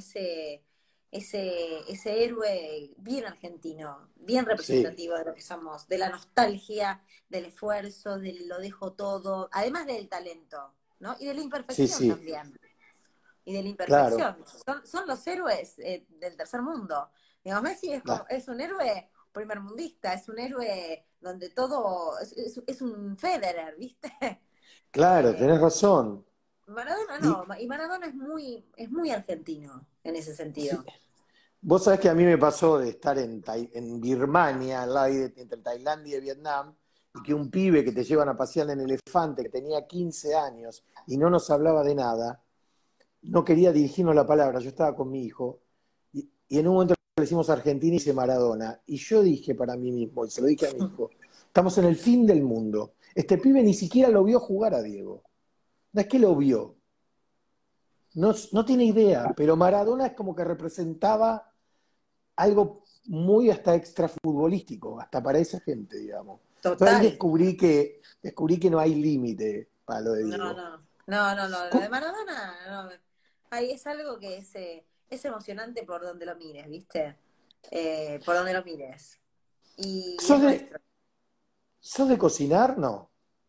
ese héroe bien argentino, bien Sí, representativo de lo que somos, de la nostalgia, del esfuerzo, del lo dejo todo, además del talento, ¿no? Y de la sí, imperfección sí, también. Y de la claro, imperfección. Son los héroes del tercer mundo. Digamos, Messi claro, es un héroe primermundista, es un héroe donde todo, es un Federer, ¿viste? claro, tenés razón. Maradona Y no, y Maradona es muy argentino en ese sí, sentido. vos sabés que a mí me pasó de estar en Birmania, al aire entre Tailandia y Vietnam, y que un pibe que te llevan a pasear en elefante, que tenía 15 años y no nos hablaba de nada, no quería dirigirnos la palabra, yo estaba con mi hijo, y en un momento le decimos Argentina y dice Maradona, y yo dije para mí mismo, y se lo dije a mi hijo, estamos en el fin del mundo. Este pibe ni siquiera lo vio jugar a Diego. No es que lo vio, no, no tiene idea, pero Maradona es como que representaba algo muy hasta extrafutbolístico, hasta para esa gente, digamos. Entonces ahí Total. descubrí que no hay límite para lo de No, Diego. no. No. Lo de Maradona, no. Ay, es algo que es emocionante por donde lo mires, ¿viste? Por donde lo mires. Y ¿Sos es de, nuestro. sos de cocinar? No.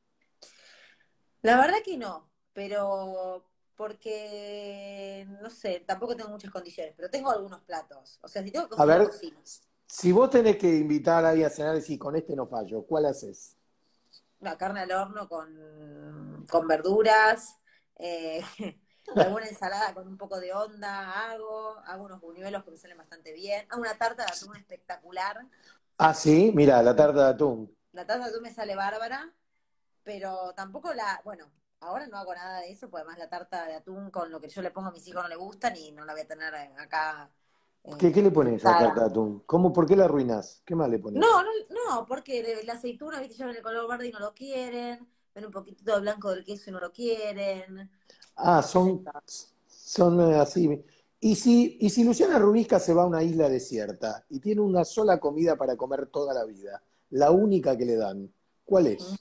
La verdad que no, pero porque, no sé, tampoco tengo muchas condiciones, pero tengo algunos platos. O sea, si tengo que A cocinar, ver, cocino. si vos tenés que invitar a alguien a cenar y decís, con este no fallo, ¿cuál haces? La carne al horno con verduras, eh, alguna ensalada con un poco de onda, hago unos buñuelos que me salen bastante bien, hago una tarta de atún espectacular. Ah, sí, mira, la tarta de atún. La tarta de atún me sale bárbara, pero tampoco bueno, ahora no hago nada de eso, porque además la tarta de atún con lo que yo le pongo a mis hijos no le gustan y no la voy a tener acá ¿Qué le pones a la tarta de pintada. atún? ¿Por qué la arruinás? ¿Qué más le pones? No, porque la aceituna, viste, ya ven el color verde y no lo quieren, ven un poquitito de blanco del queso y no lo quieren, Ah, qué sé son, yo. son así. Y si Luciana Rubisca se va a una isla desierta y tiene una sola comida para comer toda la vida, la única que le dan, ¿cuál es?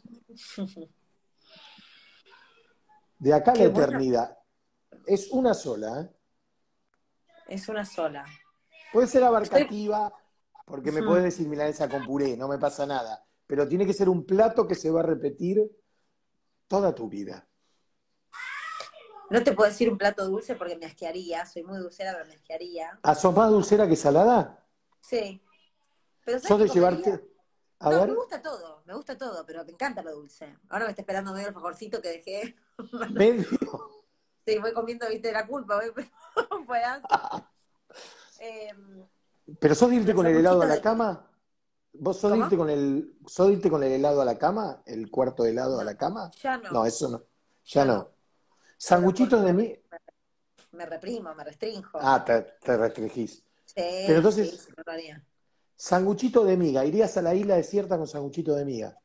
De acá a la Qué bueno, eternidad. Es una sola, ¿eh? es una sola. Puede ser Estoy, abarcativa, porque me puedes decir milanesa con puré, no me pasa nada. Pero tiene que ser un plato que se va a repetir toda tu vida. no te puedo decir un plato dulce porque me asquearía, soy muy dulcera, pero me asquearía. ¿Ah, sos más dulcera que salada? Sí, pero ¿sabes ¿Sos qué de comería? llevarte? A No, ver, me gusta todo, pero me encanta lo dulce. Ahora me está esperando medio el favorcito que dejé. medio. Sí, voy comiendo, viste, la culpa, voy un pedazo. Eh, ¿Pero sos de irte los con el helado a sanguchitos la de... cama? ¿Vos ¿Cómo? sos de irte con el helado a la cama? ¿El cuarto de helado a No, la cama? ya No, no, eso no. Ya ya no. no. Pero Sanguchitos porque de mí. me reprimo, me restrinjo. Ah, te restringís. Pero Sí, entonces, no lo haría. sanguchito de miga. ¿Irías a la isla desierta con sanguchito de miga?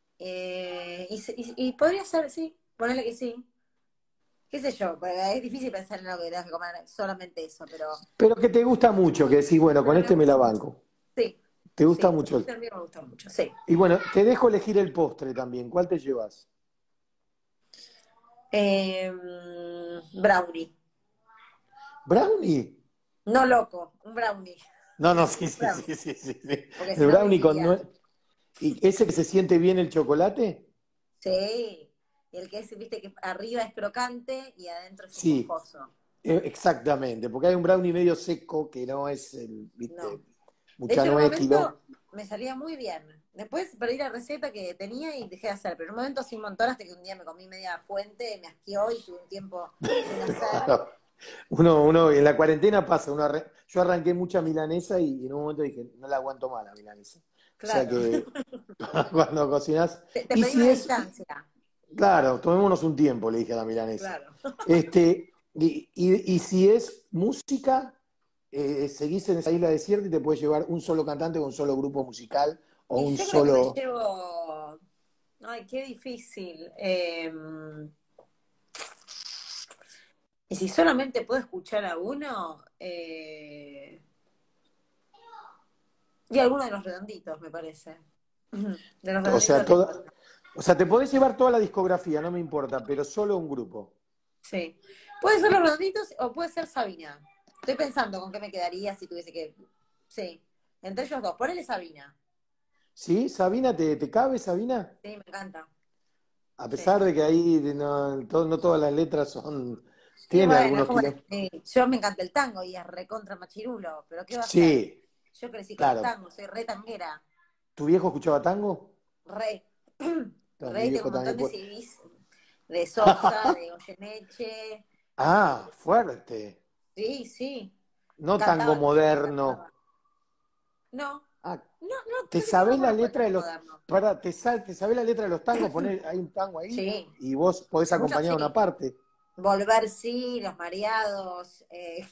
Y podría ser, sí, ponerle que sí. Qué sé yo, porque es difícil pensar en algo que tengas que comer solamente eso, Pero que te gusta mucho, que decís, bueno, con pero me este me la gusta mucho. banco. Sí, ¿Te gusta sí, mucho? a mí me gusta mucho, sí. Y bueno, te dejo elegir el postre también. ¿Cuál te llevas? Brownie. ¿Brownie? No loco, un brownie. No, no, sí, Un sí, brownie. sí, sí, sí, sí. Porque si El no brownie con viviría. nuez. ¿Y ese que se siente bien el chocolate? Sí. Y el que es, viste, que arriba es crocante y adentro es Sí. esponjoso. Exactamente, porque hay un brownie medio seco que no es, No. viste, De mucha hecho, en un nuez, kilo. momento me salía muy bien. Después perdí la receta que tenía y dejé de hacer. Pero en un momento sí un montón hasta que un día me comí media fuente, me asqueó y tuve un tiempo sin hacer. Uno en la cuarentena pasa, yo arranqué mucha milanesa y en un momento dije, no la aguanto más la milanesa. O sea Claro. que cuando cocinas, Te y pedí si una es, distancia. claro, tomémonos un tiempo, le dije a la milanesa. Claro. Y si es música, seguís en esa isla desierta y te puedes llevar un solo cantante o un solo grupo musical o Y un yo creo que me solo. llevo. Ay, qué difícil. Y si solamente puedo escuchar a uno, y alguno de los redonditos, me parece. De los O sea, redonditos de Ricota. o sea, te podés llevar toda la discografía, no me importa, pero solo un grupo. Sí. Puede ser los redonditos o puede ser Sabina. Estoy pensando con qué me quedaría si tuviese que. Sí. Entre ellos dos. Ponele Sabina. ¿Sí? ¿Sabina, te cabe, Sabina? Sí, me encanta. A Sí. pesar de que ahí no todas las letras son. Y Tiene bueno, es algunos como. kilómetros. Yo me encanta el tango y es recontra machirulo, pero ¿qué va a hacer? Sí, Yo crecí con el claro. tango, soy re tanguera. ¿Tu viejo escuchaba tango? Re. No, mi Re, tengo viejo un montón también. de CDs de Sosa, de Goyeneche. Ah, fuerte. Sí, sí. No tango Cantaba también, me moderno. encantaba. No, Ah, no, ¿te creo que yo no sabés la conozco el letra de tango los. moderno. ¿Te sabés la letra de los tangos? Poner, hay un tango ahí Sí, y vos podés muchos acompañar una sí. parte. Volver sí, Los Mareados,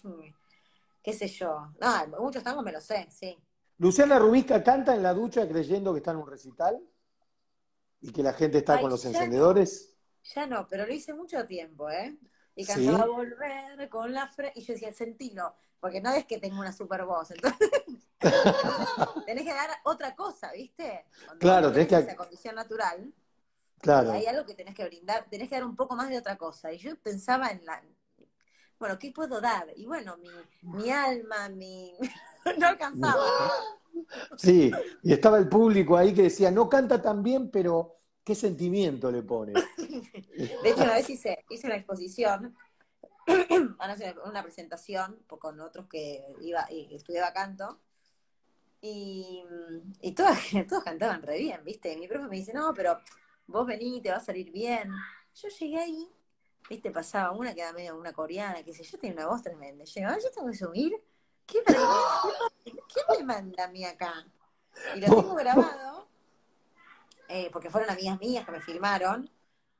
qué sé yo. No, muchos tangos me los sé, sí. Luciana Rubisca canta en la ducha creyendo que está en un recital y que la gente está Ay, con los no, encendedores. ya no, pero lo hice mucho tiempo, ¿eh? Y cantaba Sí. Volver con la y yo decía, sentilo, porque no es que tengo una super voz, entonces tenés que dar otra cosa, ¿viste? Cuando vos no Claro, tenés tenés esa que. condición natural, hay Claro. algo que tenés que brindar, tenés que dar un poco más de otra cosa. Y yo pensaba en bueno, ¿qué puedo dar? Y bueno, mi alma, no alcanzaba. Sí, y estaba el público ahí que decía, no canta tan bien, pero qué sentimiento le pone. De hecho, una vez hice una exposición, una presentación con otros que iba y estudiaba canto, y, y todos, todos cantaban re bien, ¿viste? Y mi profe me dice, no, pero vos vení, te va a salir bien. Yo llegué ahí, ¿viste? Pasaba una que era medio una coreana, que sé yo, tenía una voz tremenda. Y yo, yo tengo que subir. ¿Qué vergüenza? ¿Quién me manda a mí acá? Y lo tengo grabado, porque fueron amigas mías que me filmaron.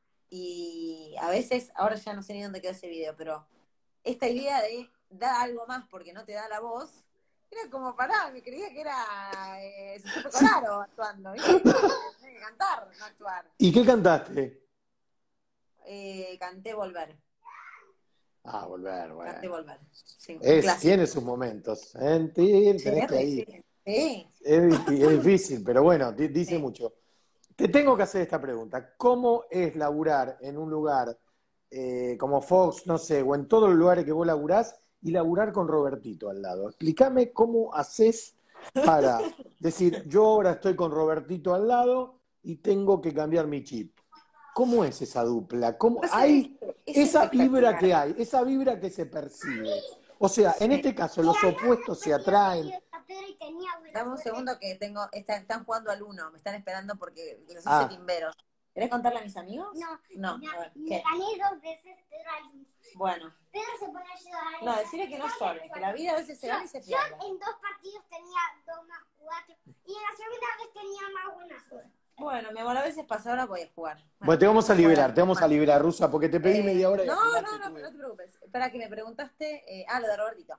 Y a veces, ahora ya no sé ni dónde quedó ese video, pero esta idea de da algo más porque no te da la voz, era como pará, me creía que era Giuseppe Sí. Colaro actuando, ¿viste? Como que tenía que cantar, no actuar. ¿Y qué cantaste? Canté Volver, Ah, volver, canté bueno. Volver, sí, un Tiene clásico. sus momentos. Sentir, Sí, tenés es que re ahí. difícil. Sí. Es difícil, pero bueno, dice Sí. mucho. Te tengo que hacer esta pregunta. ¿Cómo es laburar en un lugar como Fox, no sé, o en todos los lugares que vos laburás y laburar con Robertito al lado? Explícame cómo haces para decir, yo ahora estoy con Robertito al lado y tengo que cambiar mi chip. ¿Cómo es esa dupla? ¿Cómo Pasa que hay es esa vibra espectacular. que hay, esa vibra que se percibe? O sea, en Sí. este caso, los opuestos se atraen. Dame un segundo que están jugando al uno, me están esperando porque los hice Ah, timberos. ¿Querés contarle a mis amigos? No, a ver, ¿qué? Gané 2 veces Pedro Ayuso. Bueno, Pedro se pone a llorar. no, decirle que no llore, que la vida a veces se gana y se Yo pierde. en 2 partidos tenía 2+4 y en la segunda vez tenía más buena suerte. Bueno, mi amor, a veces pasa, ahora voy a jugar. bueno, Bueno, no puedo jugar te vamos a más. liberar, Rusa, porque te pedí media hora y al No, final no, te no, pero tuve. no te preocupes. Para que me preguntaste, lo de Robertito.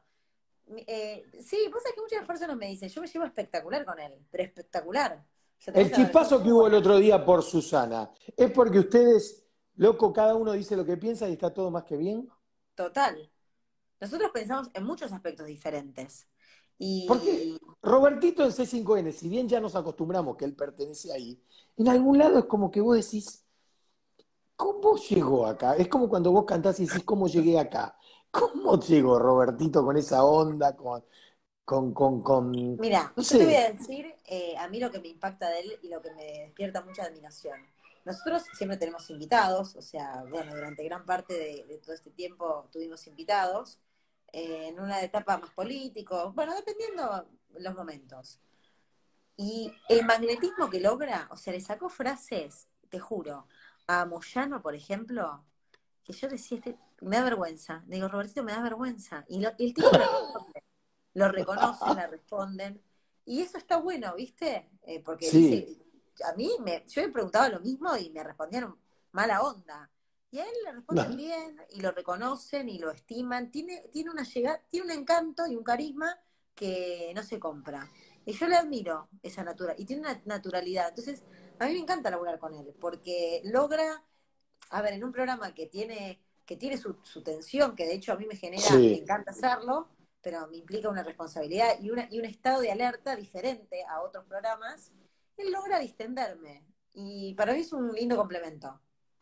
Sí, vos sabés que muchas personas me dicen, yo me llevo espectacular con él, pero espectacular. O sea, El tenemos una relación chispazo muy que hubo el buena. otro día por Susana, ¿es porque ustedes, loco, cada uno dice lo que piensa y está todo más que bien? Total. Nosotros pensamos en muchos aspectos diferentes. Porque Y Robertito en C5N, si bien ya nos acostumbramos que él pertenece ahí, en algún lado es como que vos decís, ¿cómo llegó acá? Es como cuando vos cantás y decís, ¿cómo llegué acá? ¿Cómo llegó Robertito con esa onda, mira, no yo te voy a sé, decir a mí lo que me impacta de él y lo que me despierta mucha admiración. nosotros siempre tenemos invitados, o sea, bueno, durante gran parte de todo este tiempo tuvimos invitados, en una etapa más político, bueno, dependiendo los momentos. Y el magnetismo que logra, o sea, le sacó frases, te juro, a Moyano, por ejemplo, que yo decía, me da vergüenza. Digo, Robertito, me da vergüenza. Y el tipo le responde, lo reconocen, le responden. Y eso está bueno, ¿viste? Porque Sí, dice, yo le preguntaba lo mismo y me respondieron mala onda. Y a él le responden no, bien y lo reconocen y lo estiman. Tiene una llegada, tiene un encanto y un carisma que no se compra. Y yo le admiro esa naturalidad. Y tiene una naturalidad. Entonces, a mí me encanta laburar con él, porque logra, a ver, en un programa que tiene su tensión, que de hecho a mí me sí. encanta hacerlo, pero me implica una responsabilidad y un estado de alerta diferente a otros programas, él logra distenderme. Y para mí es un lindo complemento.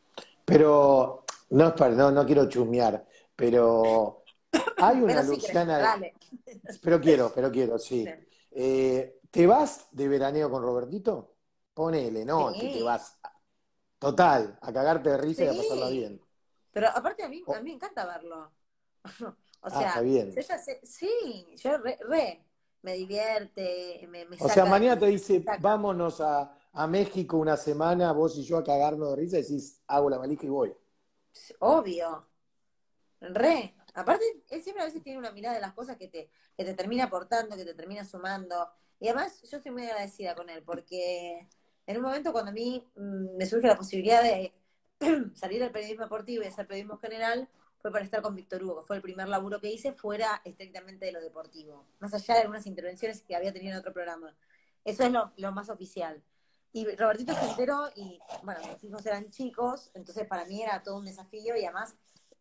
Pero no es para, no quiero chusmear, pero hay una Pero sí querés, Luciana, dale. pero quiero, sí. ¿Te vas de veraneo con Robertito? Ponele, ¿no? Que te Sí, vas total, a cagarte de risa y a pasarla sí. bien. Pero aparte a Oh, mí me encanta verlo. O está sea, bien. yo ya sé, sí, yo me divierte, me O sea, saca, mañana te me dice, saca. vámonos a México una semana, vos y yo a cagarnos de risa, y decís, hago la valija y voy. Obvio, re. Aparte, él siempre a veces tiene una mirada de las cosas que te termina aportando, que te termina sumando. Y además, yo soy muy agradecida con él, porque en un momento cuando a mí me surge la posibilidad de salir del periodismo deportivo y hacer periodismo general, fue para estar con Víctor Hugo, que fue el primer laburo que hice fuera estrictamente de lo deportivo, más allá de algunas intervenciones que había tenido en otro programa. Eso es lo más oficial. Y Robertito se enteró y, bueno, mis hijos eran chicos, entonces para mí era todo un desafío y además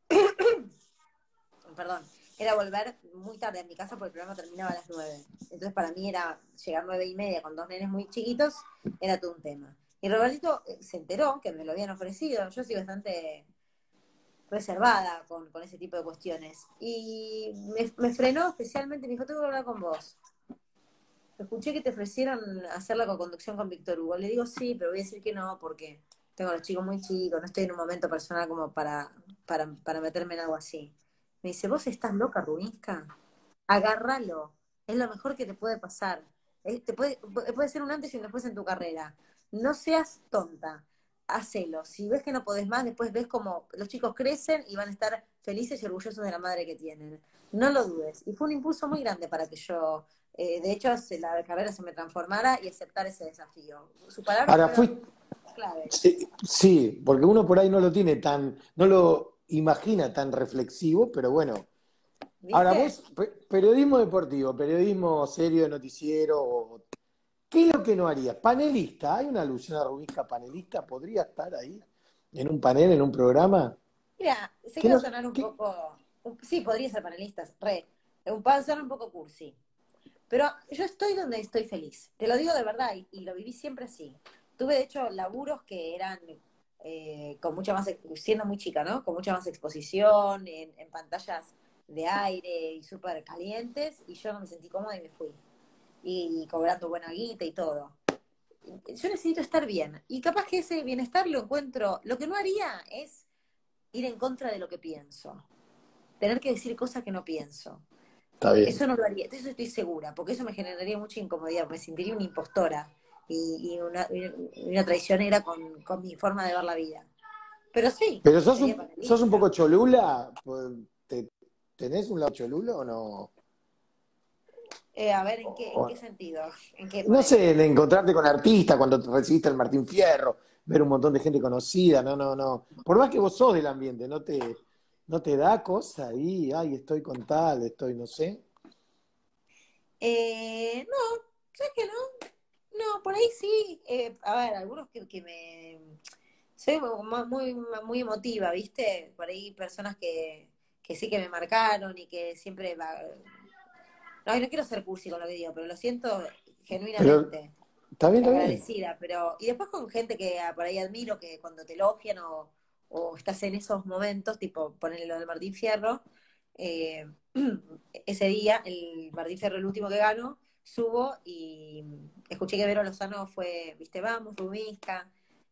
perdón, era volver muy tarde a mi casa porque el programa terminaba a las 9. Entonces para mí era llegar 9:30 con dos nenes muy chiquitos, era todo un tema. Y Robertito se enteró que me lo habían ofrecido, yo soy bastante reservada con ese tipo de cuestiones. Y me frenó especialmente, me dijo, tengo que hablar con vos. Escuché que te ofrecieron hacer la co-conducción con Víctor Hugo. Le digo, sí, pero voy a decir que no porque tengo a los chicos muy chicos, no estoy en un momento personal como para meterme en algo así. Me dice, ¿vos estás loca, Rubinsca? Agárralo. Es lo mejor que te puede pasar. Puede ser un antes y un después en tu carrera. No seas tonta. Hacelo. Si ves que no podés más, después ves como los chicos crecen y van a estar felices y orgullosos de la madre que tienen. No lo dudes. Y fue un impulso muy grande para que yo, de hecho, la carrera se me transformara y aceptar ese desafío. Sus palabras Ahora fueron fui, claves. sí, sí, porque uno por ahí no lo tiene tan, no lo imagina tan reflexivo, pero bueno. Ahora ¿Viste? vos, periodismo deportivo, periodismo serio de noticiero, ¿qué es lo que no harías? Panelista, ¿hay una Luciana Rubisca panelista? ¿Podría estar ahí en un panel, en un programa? Mira, sé ¿Qué que va no, a sonar un qué- poco. Sí, podría ser panelista, va a sonar un poco cursi. Pero yo estoy donde estoy feliz. Te lo digo de verdad y lo viví siempre así. Tuve, de hecho, laburos que eran con mucha más, siendo muy chica, ¿no? Con mucha más exposición, en pantallas de aire y súper calientes, y yo no me sentí cómoda y me fui. Y cobrando buena guita y todo. Yo necesito estar bien. Y capaz que ese bienestar lo encuentro. Lo que no haría es ir en contra de lo que pienso. Tener que decir cosas que no pienso. Está bien. Eso no lo haría, de eso estoy segura, porque eso me generaría mucha incomodidad, me sentiría una impostora y una traicionera con mi forma de ver la vida. Pero sí, Pero sería sos un poco panelista. cholula, ¿tenés un lado cholulo o no? A ver, ¿en qué sentido? ¿En qué, No sé, ponele? de encontrarte con artistas cuando te recibiste el Martín Fierro, ver un montón de gente conocida, no. Por más que vos sos del ambiente, ¿no te da cosa ahí? Ay, estoy con tal, estoy, no sé. No, ¿sabes qué no? No, por ahí sí. A ver, algunos que me... Soy muy emotiva, ¿viste? Por ahí personas que sí que me marcaron y que siempre... No, no quiero ser cursi con lo que digo, pero lo siento Pero genuinamente está bien, está bien. agradecida. Y después con gente que por ahí admiro, que cuando te elogian o estás en esos momentos, tipo ponerle lo del Martín Fierro, eh, ese día, el Martín Fierro, el último que gano, subo y escuché que Vero Lozano fue, viste, vamos, Rubinsca.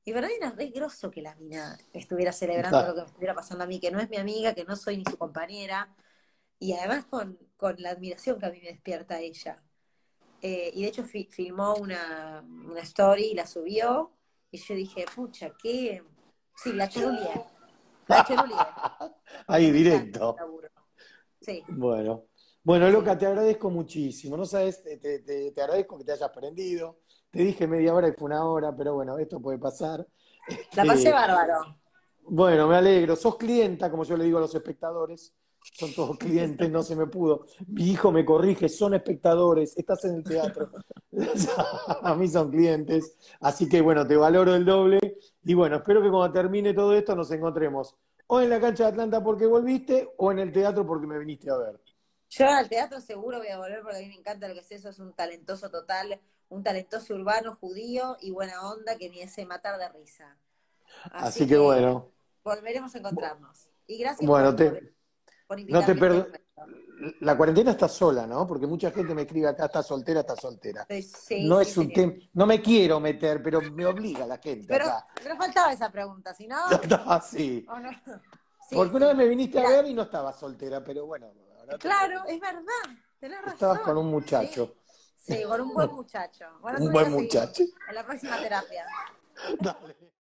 Y para mí era re groso que la mina estuviera celebrando lo Ah, que me estuviera pasando a mí, que no es mi amiga, que no soy ni su compañera, y además con la admiración que a mí me despierta ella. Y de hecho filmó una story y la subió, y yo dije, pucha, qué... Sí, la chorulié, ahí, me encanta ese directo. laburo. Sí, Bueno, bueno, sí. Loca, te agradezco muchísimo. No sabes, te agradezco que te hayas prendido. Te dije media hora y fue una hora, pero bueno, esto puede pasar. La pasé Este, bárbaro. bueno, me alegro. Sos clienta, como yo le digo a los espectadores. Son todos clientes, no se me pudo. Mi hijo me corrige, son espectadores, estás en el teatro. A mí son clientes. Así que bueno, te valoro el doble. Y bueno, espero que cuando termine todo esto nos encontremos o en la cancha de Atlanta porque volviste o en el teatro porque me viniste a ver. Yo al teatro seguro voy a volver porque a mí me encanta lo que es eso, es un talentoso total, un talentoso urbano judío y buena onda que me hace matar de risa. Así Así que que bueno, volveremos a encontrarnos. Y gracias bueno, por no te invitarme a este perdo. momento. La cuarentena está sola, ¿no? Porque mucha gente me escribe acá, está soltera, está soltera. Sí, No sí, es un señor. tema, no me quiero meter, pero me obliga la gente acá. Pero faltaba esa pregunta, si no, Así. ¿o no? Sí, Porque una vez sí. me viniste a Mira, ver y no estaba soltera, pero bueno, ahora te claro, pregunto. es verdad, tenés Estabas con un razón. Sí, muchacho, sí, con un buen muchacho. Bueno, otro un buen día seguimos muchacho. en la próxima terapia. Dale.